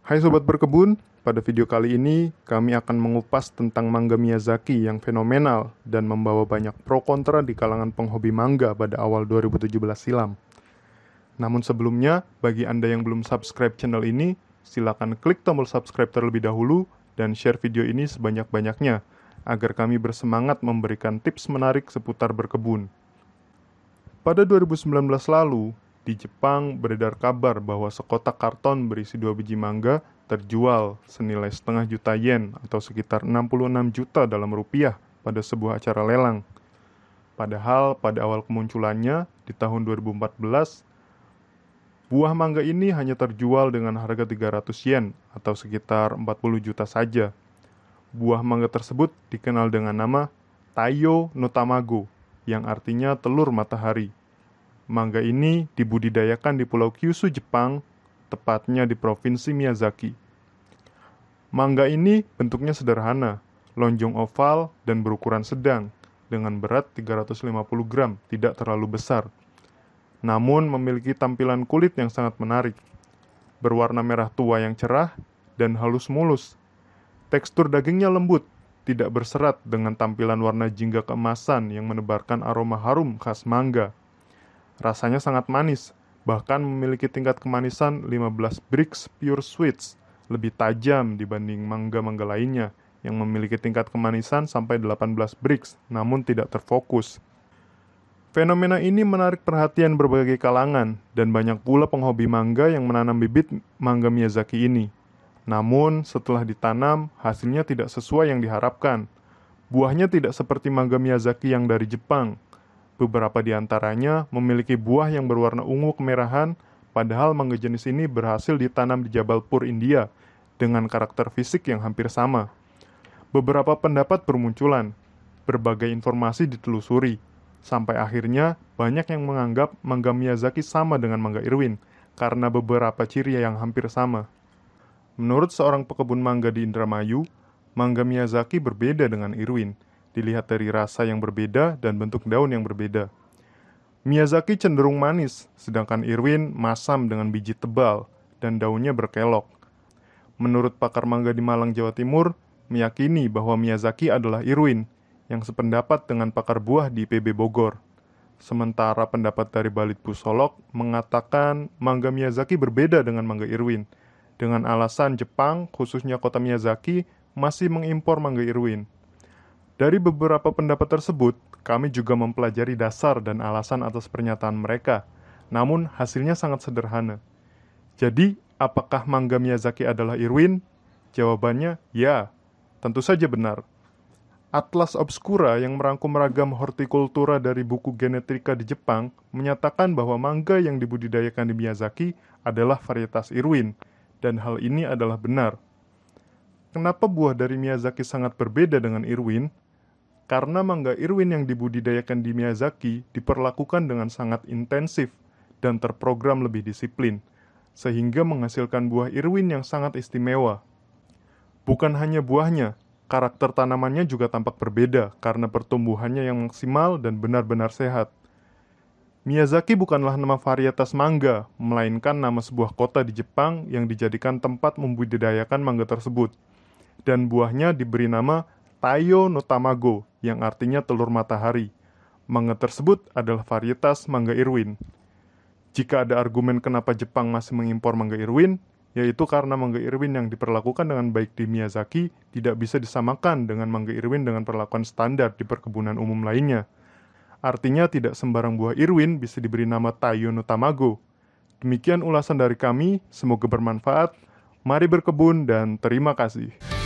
Hai Sobat Berkebun, pada video kali ini kami akan mengupas tentang manga Miyazaki yang fenomenal dan membawa banyak pro kontra di kalangan penghobi manga pada awal 2017 silam. Namun sebelumnya, bagi Anda yang belum subscribe channel ini, silakan klik tombol subscribe terlebih dahulu dan share video ini sebanyak-banyaknya agar kami bersemangat memberikan tips menarik seputar berkebun. Pada 2019 lalu, di Jepang beredar kabar bahwa sekotak karton berisi 2 biji manga terjual senilai setengah juta yen atau sekitar 66 juta dalam rupiah pada sebuah acara lelang. Padahal pada awal kemunculannya di tahun 2014, buah manga ini hanya terjual dengan harga 300 yen atau sekitar 40 juta saja. Buah manga tersebut dikenal dengan nama Taiyo no Tamago yang artinya telur matahari. Manga ini dibudidayakan di Pulau Kyushu, Jepang, tepatnya di Provinsi Miyazaki. Manga ini bentuknya sederhana, lonjong oval dan berukuran sedang, dengan berat 350 gram, tidak terlalu besar. Namun memiliki tampilan kulit yang sangat menarik, berwarna merah tua yang cerah dan halus mulus. Tekstur dagingnya lembut, tidak berserat dengan tampilan warna jingga keemasan yang menebarkan aroma harum khas manga. Rasanya sangat manis, bahkan memiliki tingkat kemanisan 15 Brix Pure Sweets, lebih tajam dibanding manga-manga lainnya yang memiliki tingkat kemanisan sampai 18 Brix, namun tidak terfokus. Fenomena ini menarik perhatian berbagai kalangan, dan banyak pula penghobi manga yang menanam bibit manga Miyazaki ini. Namun, setelah ditanam, hasilnya tidak sesuai yang diharapkan. Buahnya tidak seperti manga Miyazaki yang dari Jepang. Beberapa di antaranya memiliki buah yang berwarna ungu kemerahan, padahal manga jenis ini berhasil ditanam di Jabalpur, India, dengan karakter fisik yang hampir sama. Beberapa pendapat bermunculan, berbagai informasi ditelusuri, sampai akhirnya banyak yang menganggap manga Miyazaki sama dengan manga Irwin, karena beberapa ciri yang hampir sama. Menurut seorang pekebun manga di Indramayu, manga Miyazaki berbeda dengan Irwin. Dilihat dari rasa yang berbeda dan bentuk daun yang berbeda. Miyazaki cenderung manis, sedangkan Irwin masam dengan biji tebal dan daunnya berkelok. Menurut pakar manga di Malang, Jawa Timur, meyakini bahwa Miyazaki adalah Irwin, yang sependapat dengan pakar buah di IPB Bogor. Sementara pendapat dari Balit Pusolog mengatakan manga Miyazaki berbeda dengan manga Irwin, dengan alasan Jepang, khususnya kota Miyazaki, masih mengimpor manga Irwin. Dari beberapa pendapat tersebut, kami juga mempelajari dasar dan alasan atas pernyataan mereka. Namun, hasilnya sangat sederhana. Jadi, apakah manga Miyazaki adalah Irwin? Jawabannya, ya. Tentu saja benar. Atlas Obscura yang merangkum ragam hortikultura dari buku genetika di Jepang menyatakan bahwa manga yang dibudidayakan di Miyazaki adalah varietas Irwin, dan hal ini adalah benar. Kenapa buah dari Miyazaki sangat berbeda dengan Irwin? Karena manga Irwin yang dibudidayakan di Miyazaki diperlakukan dengan sangat intensif dan terprogram lebih disiplin, sehingga menghasilkan buah Irwin yang sangat istimewa. Bukan hanya buahnya, karakter tanamannya juga tampak berbeda karena pertumbuhannya yang maksimal dan benar-benar sehat. Miyazaki bukanlah nama varietas manga, melainkan nama sebuah kota di Jepang yang dijadikan tempat membudidayakan manga tersebut. Dan buahnya diberi nama Taiyo no Tamago, yang artinya telur matahari. Manga tersebut adalah varietas manga Irwin. Jika ada argumen kenapa Jepang masih mengimpor manga Irwin, yaitu karena manga Irwin yang diperlakukan dengan baik di Miyazaki tidak bisa disamakan dengan manga Irwin dengan perlakuan standar di perkebunan umum lainnya. Artinya tidak sembarang buah Irwin bisa diberi nama Taiyo no Tamago. Demikian ulasan dari kami, semoga bermanfaat. Mari berkebun dan terima kasih.